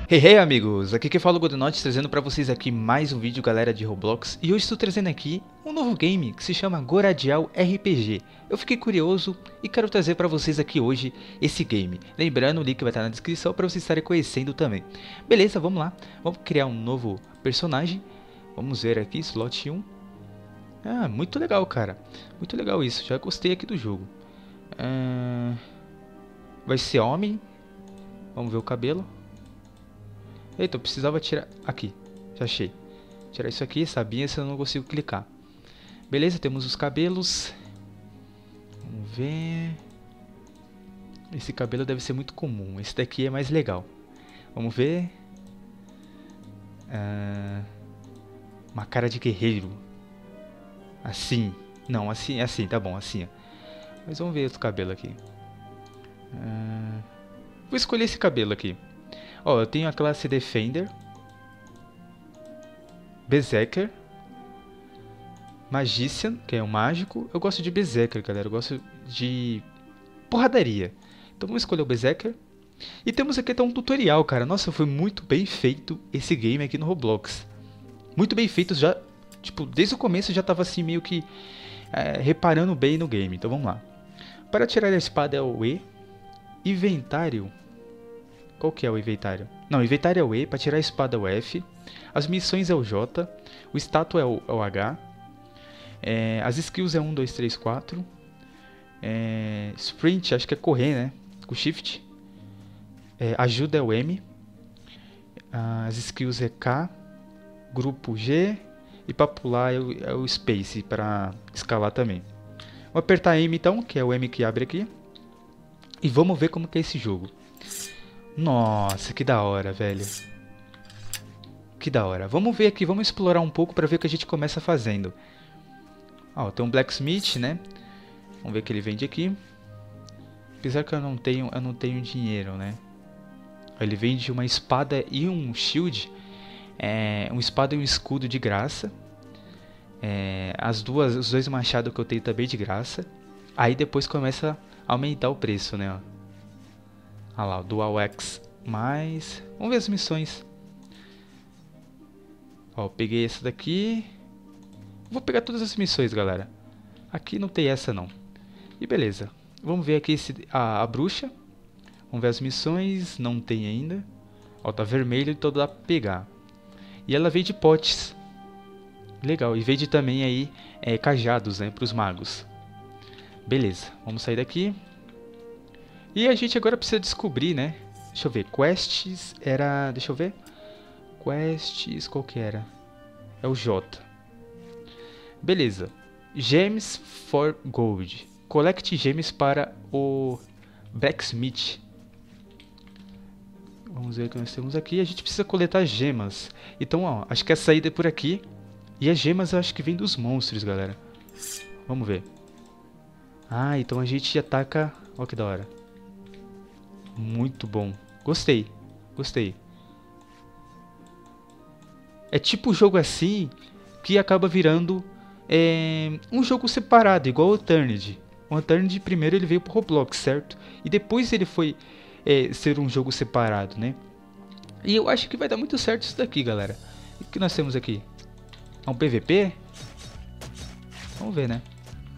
Hey, hey amigos, aqui quem fala é o Godnote, trazendo pra vocês aqui mais um vídeo, galera, de Roblox. E hoje estou trazendo aqui um novo game que se chama Goradial RPG. Eu fiquei curioso e quero trazer pra vocês aqui hoje esse game. Lembrando, o link vai estar na descrição pra vocês estarem conhecendo também. Beleza, vamos lá, vamos criar um novo personagem. Vamos ver aqui, slot 1. Ah, muito legal, cara, muito legal isso, já gostei aqui do jogo. Vai ser homem, vamos ver o cabelo. Eita, eu precisava tirar... Aqui, já achei. Tirar isso aqui, sabia se eu não consigo clicar. Beleza, temos os cabelos. Vamos ver... Esse cabelo deve ser muito comum. Esse daqui é mais legal. Vamos ver... Uma cara de guerreiro. Assim. Não, assim, assim, tá bom, assim. Ó. Mas vamos ver outro cabelo aqui. Vou escolher esse cabelo aqui. Ó, eu tenho a classe Defender, Berserker, Magician, que é um mágico. Eu gosto de Berserker, galera. Eu gosto de porradaria. Então vamos escolher o Berserker. E temos aqui até um tutorial, cara. Nossa, foi muito bem feito esse game aqui no Roblox. Muito bem feito já. Tipo, desde o começo eu já tava assim meio que reparando bem no game. Então vamos lá. Para tirar a espada é o E. Inventário. Qual que é o inventário? Não, inventário é o E, para tirar a espada é o F. As missões é o J. O status é o H. As skills é 1, 2, 3, 4. Sprint, acho que é correr, né? Com Shift. Ajuda é o M. As skills é K. Grupo G. E para pular é o Space, para escalar também. Vou apertar M então, que é o M que abre aqui. E vamos ver como que é esse jogo. Nossa, que da hora, velho. Que da hora. Vamos ver aqui, vamos explorar um pouco para ver o que a gente começa fazendo. Ó, tem um blacksmith, né? Vamos ver o que ele vende aqui. Apesar que eu não tenho dinheiro, né? Ele vende uma espada e um shield. Uma espada e um escudo de graça. Os dois machados que eu tenho também de graça. Aí depois começa a aumentar o preço, né? Ó. Olha lá, o Dual X mais... Vamos ver as missões. Ó, peguei essa daqui. Vou pegar todas as missões, galera. Aqui não tem essa, não. E beleza. Vamos ver aqui a bruxa. Vamos ver as missões. Não tem ainda. Ó, tá vermelho, então dá pra pegar. E ela vende potes. Legal. E vende também aí cajados, né, pros magos. Beleza. Vamos sair daqui. E a gente agora precisa descobrir, né? Deixa eu ver. Quests era... Deixa eu ver. Quests... Qual que era? É o J. Beleza. Gems for Gold. Collect gems para o Blacksmith. Vamos ver o que nós temos aqui. A gente precisa coletar gemas. Então, ó. Acho que a saída é por aqui. E as gemas eu acho que vem dos monstros, galera. Vamos ver. Ah, então a gente ataca... Olha que da hora. Muito bom. Gostei. Gostei. É tipo um jogo assim que acaba virando um jogo separado, igual o Eternity. O Eternity primeiro ele veio pro Roblox, certo? E depois ele foi ser um jogo separado, né? E eu acho que vai dar muito certo isso daqui, galera. O que nós temos aqui? É um PVP? Vamos ver, né?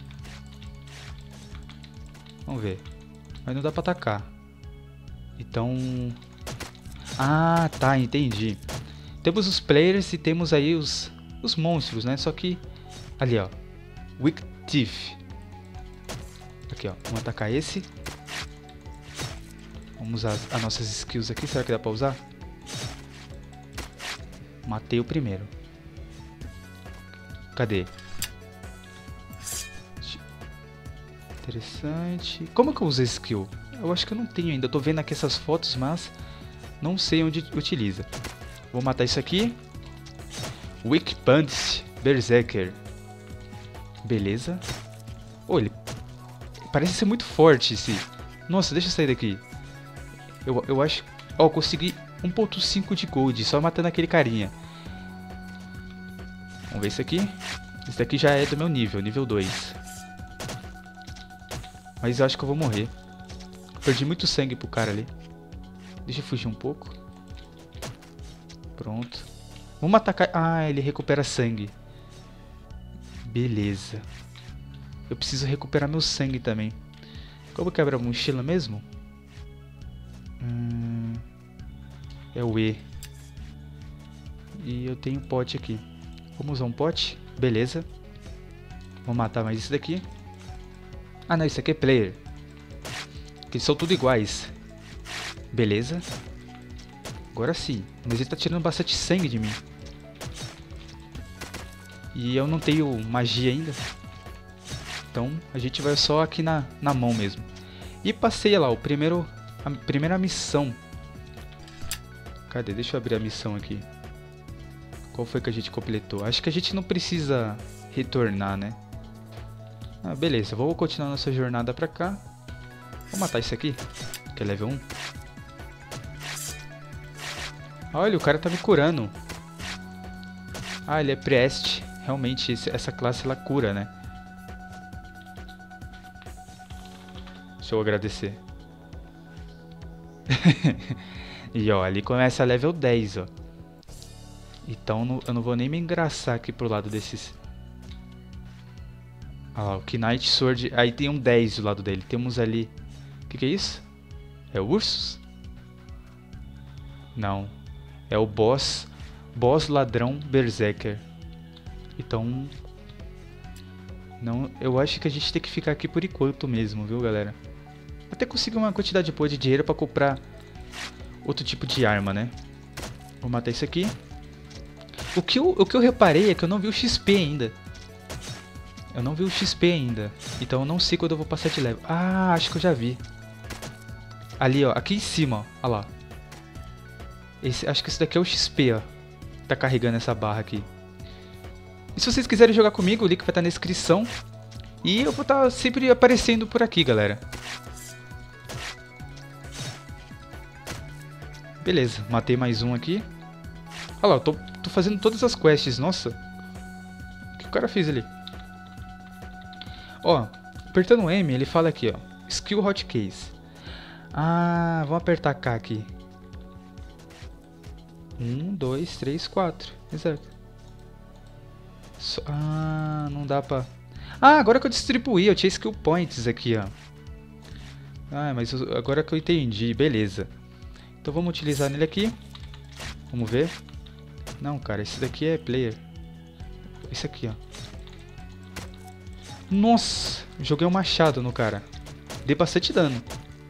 Vamos ver. Mas não dá pra atacar. Então... Ah, tá, entendi. Temos os players e temos aí os monstros, né? Só que... Ali, ó. Weak Thief. Aqui, ó. Vamos atacar esse. Vamos usar as nossas skills aqui. Será que dá pra usar? Matei o primeiro. Cadê? Interessante. Como que eu uso skill? Eu acho que eu não tenho ainda. Eu tô vendo aqui essas fotos, mas não sei onde utiliza. Vou matar isso aqui. Weak Punch Berserker. Beleza. Oh, ele parece ser muito forte esse. Nossa, deixa eu sair daqui. Eu acho... Ó, consegui 1.5 de gold só matando aquele carinha. Vamos ver isso aqui. Esse daqui já é do meu nível, nível 2. Mas eu acho que eu vou morrer. Perdi muito sangue pro cara ali. Deixa eu fugir um pouco. Pronto. Vamos atacar... Ah, ele recupera sangue. Beleza. Eu preciso recuperar meu sangue também. Como quebra a mochila mesmo? É o E. E eu tenho pote aqui. Vamos usar um pote? Beleza. Vou matar mais isso daqui. Ah não, isso aqui é player. Que eles são tudo iguais. Beleza. Agora sim. Mas ele tá tirando bastante sangue de mim. E eu não tenho magia ainda. Então a gente vai só aqui na mão mesmo. E passei lá a primeira missão. Cadê? Deixa eu abrir a missão aqui. Qual foi que a gente completou? Acho que a gente não precisa retornar, né? Ah, beleza. Vou continuar nossa jornada pra cá. Vou matar isso aqui, que é level 1. Olha, o cara tá me curando. Ah, ele é Priest. Realmente, essa classe ela cura, né? Deixa eu agradecer. E ó, ali começa level 10, ó. Então eu não vou nem me engraçar aqui pro lado desses. Ah lá, o Knight Sword. Aí tem um 10 do lado dele. Temos ali... O que é isso? É ursos? Não. É o boss ladrão Berserker. Então... Não, eu acho que a gente tem que ficar aqui por enquanto mesmo, viu, galera? Até conseguir uma quantidade boa de dinheiro pra comprar outro tipo de arma, né? Vou matar isso aqui. O que eu reparei é que eu não vi o XP ainda. Eu não vi o XP ainda. Então eu não sei quando eu vou passar de level. Ah, acho que eu já vi. Ali, ó. Aqui em cima, ó. Olha lá. Acho que esse daqui é o XP, ó. Tá carregando essa barra aqui. E se vocês quiserem jogar comigo, o link vai estar na descrição. E eu vou estar sempre aparecendo por aqui, galera. Beleza, matei mais um aqui. Olha lá, eu tô fazendo todas as quests. Nossa. O que o cara fez ali? Ó, apertando o M, ele fala aqui, ó. Skill Hotkeys. Ah, vamos apertar K aqui. 1, 2, 3, 4. Exato. Ah, não dá pra... Ah, agora que eu distribuí, eu tinha skill points aqui, ó. Ah, mas agora que eu entendi, beleza. Então vamos utilizar nele aqui. Vamos ver. Não, cara, esse daqui é player. Esse aqui, ó. Nossa, joguei um machado no cara. Dei bastante dano.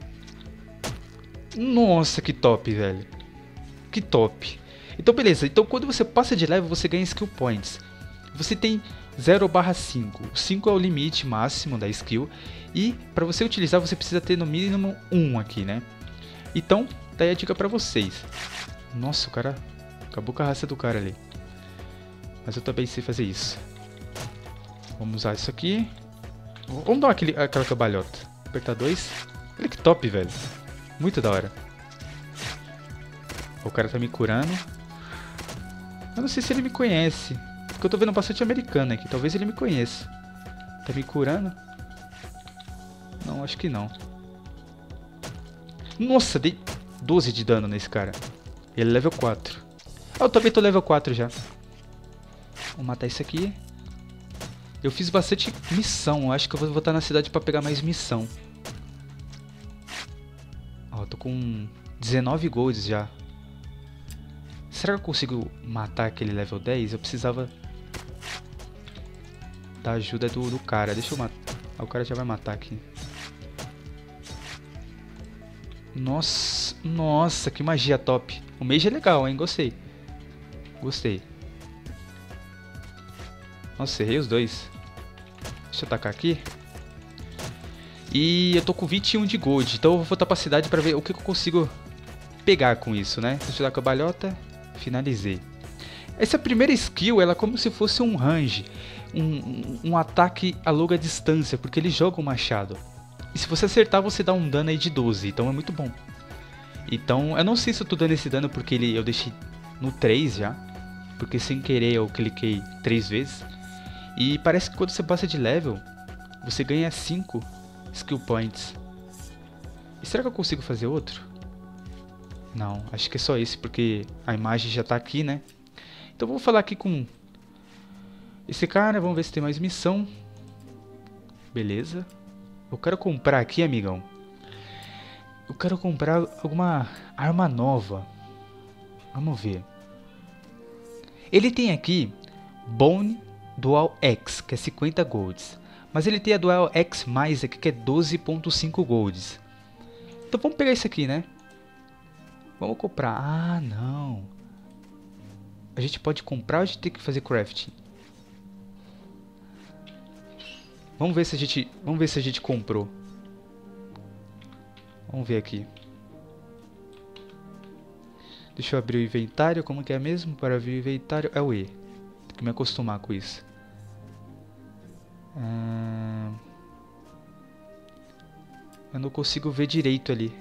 Nossa, que top, velho. Que top. Então, beleza. Então, quando você passa de level, você ganha skill points. Você tem 0/5. 5 é o limite máximo da skill. E para você utilizar, você precisa ter no mínimo 1 aqui, né? Então, tá aí a dica pra vocês. Nossa, o cara... Acabou com a raça do cara ali. Mas eu também sei fazer isso. Vamos usar isso aqui. Vamos dar aquela cambalhota. Apertar 2. Olha que top, velho. Muito da hora. O cara tá me curando. Eu não sei se ele me conhece. Porque eu tô vendo bastante americano aqui. Talvez ele me conheça. Tá me curando? Não, acho que não. Nossa, dei 12 de dano nesse cara. Ele é level 4. Ah, eu também tô level 4 já. Vou matar isso aqui. Eu fiz bastante missão. Acho que eu vou voltar na cidade pra pegar mais missão. Ó, eu tô com 19 golds já. Será que eu consigo matar aquele level 10? Eu precisava da ajuda do cara. Deixa eu matar. Ah, o cara já vai matar aqui. Nossa, nossa, que magia top. O mage é legal, hein? Gostei. Gostei. Nossa, errei os dois. Deixa eu atacar aqui. E eu tô com 21 de gold. Então eu vou voltar pra cidade pra ver o que eu consigo pegar com isso, né? Deixa eu dar com a balhota. Finalizei. Essa primeira skill, ela é como se fosse um range. Um ataque a longa distância. Porque ele joga o machado. E se você acertar, você dá um dano aí de 12. Então é muito bom. Então, eu não sei se eu tô dando esse dano porque eu deixei no 3 já. Porque sem querer eu cliquei 3 vezes. E parece que quando você passa de level, você ganha 5 skill points. E será que eu consigo fazer outro? Não, acho que é só esse, porque a imagem já tá aqui, né? Então vou falar aqui com esse cara, vamos ver se tem mais missão. Beleza. Eu quero comprar aqui, amigão. Eu quero comprar alguma arma nova. Vamos ver. Ele tem aqui Bone Dual X, que é 50 golds. Mas ele tem a Dual X+, aqui, que é 12.5 golds. Então vamos pegar isso aqui, né? Vamos comprar. Ah, não. A gente pode comprar ou a gente tem que fazer crafting? Vamos ver se a gente comprou. Vamos ver aqui. Deixa eu abrir o inventário. Como que é mesmo? Para abrir o inventário é o E. Tem que me acostumar com isso. Eu não consigo ver direito ali.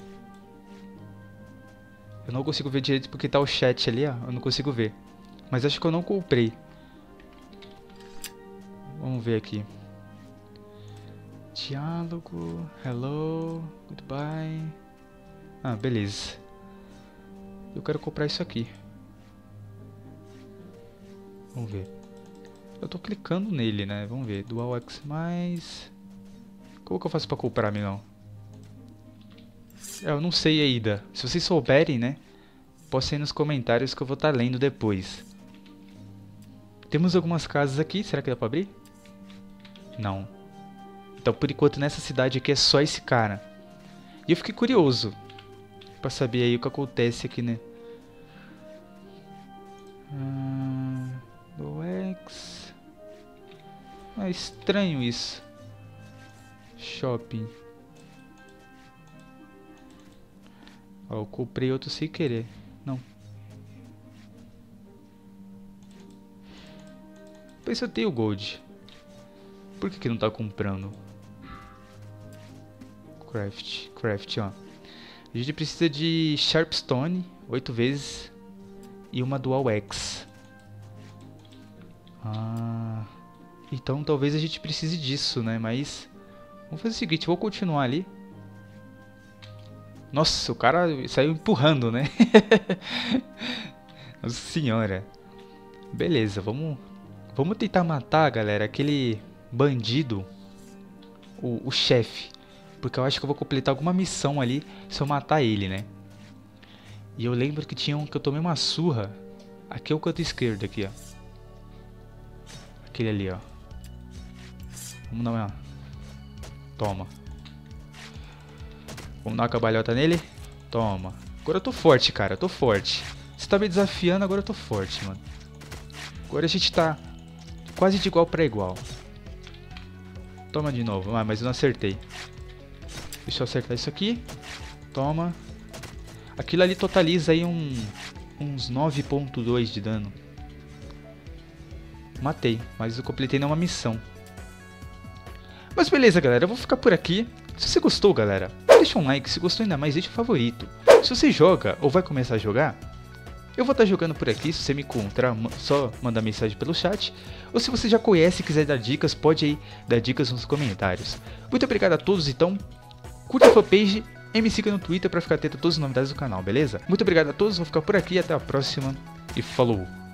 Eu não consigo ver direito porque tá o chat ali, ó. Eu não consigo ver. Mas acho que eu não comprei. Vamos ver aqui. Diálogo. Hello. Goodbye. Ah, beleza. Eu quero comprar isso aqui. Vamos ver. Eu tô clicando nele, né? Vamos ver. Dual X+. Como que eu faço pra comprar, amigão? Eu não sei ainda. Se vocês souberem, né? Postem aí nos comentários que eu vou estar lendo depois. Temos algumas casas aqui. Será que dá pra abrir? Não. Então, por enquanto, nessa cidade aqui é só esse cara. E eu fiquei curioso pra saber aí o que acontece aqui, né? Do X. É estranho isso. Shopping. Ó, eu comprei outro sem querer. Não. Pois eu tenho gold. Por que não tá comprando? Craft, ó. A gente precisa de Sharpstone 8 vezes e uma Dual X. Então talvez a gente precise disso, né? Mas vamos fazer o seguinte, vou continuar ali. Nossa, o cara saiu empurrando, né? Nossa senhora. Beleza, vamos tentar matar, galera, aquele bandido, o chefe. Porque eu acho que eu vou completar alguma missão ali se eu matar ele, né? E eu lembro que tinha um que eu tomei uma surra. Aqui é o canto esquerdo, aqui, ó. Aquele ali, ó. Vamos dar uma... Toma. Vamos dar uma cabalhota nele. Toma. Agora eu tô forte, cara. Eu tô forte. Você tá me desafiando, agora eu tô forte, mano. Agora a gente tá quase de igual pra igual. Toma de novo. Ah, mas eu não acertei. Deixa eu acertar isso aqui. Toma. Aquilo ali totaliza aí uns 9.2 de dano. Matei, mas eu completei numa missão. Mas beleza, galera. Eu vou ficar por aqui. Se você gostou, galera, deixa um like. Se gostou ainda mais, deixa um favorito. Se você joga ou vai começar a jogar, eu vou estar jogando por aqui. Se você me encontrar, só mandar mensagem pelo chat. Ou se você já conhece e quiser dar dicas, pode aí dar dicas nos comentários. Muito obrigado a todos, então. Curta a fanpage e me siga no Twitter para ficar atento a todas as novidades do canal, beleza? Muito obrigado a todos, vou ficar por aqui, até a próxima e falou!